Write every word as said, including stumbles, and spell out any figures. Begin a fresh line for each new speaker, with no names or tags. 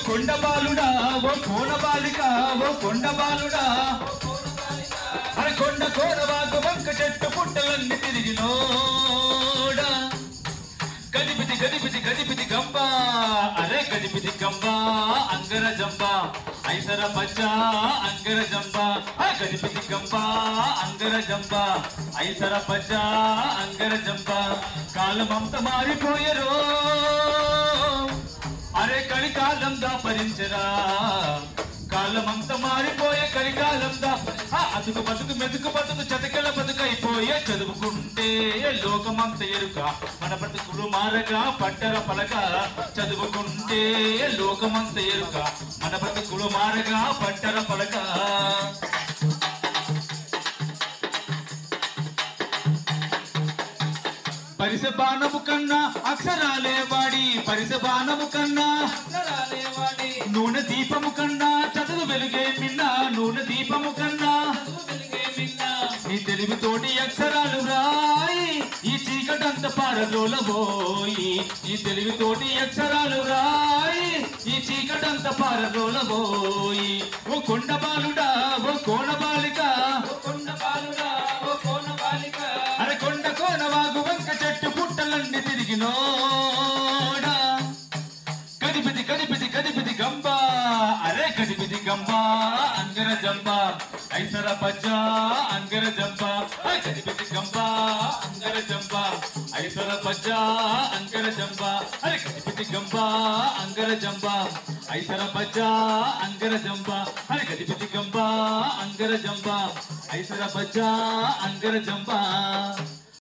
కొండ బాలుడా ఓ కోన బాలిక ఓ కొండ బాలుడా అరే కొండ కోనవాగు వంక చెట్టు పుట్టలన్నీ తిరిగినోడా గదిపితి గదిపితి గదిపితి గంబ అరే గదిపితి గంబ అంగర జంబ ఐసర పచ్చ అంగర జంబ గదిపితి గంబ అంగర జంబ ఐసర పచ్చ అంగర జంబ కాలమంత మారిపోయరో అరే కలికాలం దాపరించరా కాలమంతా మారిపోయే కలికాలం దా అతుకు బతుకు మెతుకు బతుకు చతకల బతుకైపోయే చదువుకుంటే లోకమంత ఎరుక మన బతుకులు మారగా పట్టర పలక చదువుకుంటే లోకమంత ఎరుక మన బతుకులు మారగా పట్టర పలక పరిస బాణము కన్నా అక్షరాలే వాడి పరిస బాణము కన్నా అక్షరాలే వాడి నూనె దీపము కన్నా చదువు వెలుగే మిన్నా నూనె దీపము కన్నా చదువు వెలుగే మిన్నా నీ తెలివితోటి అక్షరాలు రాయి ఈ చీకటంత పారదోలబోయి నీ తెలివితోటి అక్షరాలు రాయి ఈ చీకటంత పారదోలబోయి ఓ కొండ బాలుడా ఓ కోన బాలిక ఓ కొండ బాలుడా ఓ కోన బాలిక అరే కొండ కోనవాగు వంక చెట్టు పుట్టలన్నీ తిరిగినోడా గదిపితి గదిపితి గదిపితి గంబ అరే గదిపితి గంబ అంగర జంబ ఐసర పచ్చ అంగర జంబ గదిపితి గంబ అంగర జంబ ఐసర పచ్చ అంగర జంబ అరే గదిపితి గంబ అంగర జంబ ఐసర పచ్చ అంగర జంబ అరే గదిపితి గంబ అంగర జంబ ఐసర పచ్చ అంగర జంబ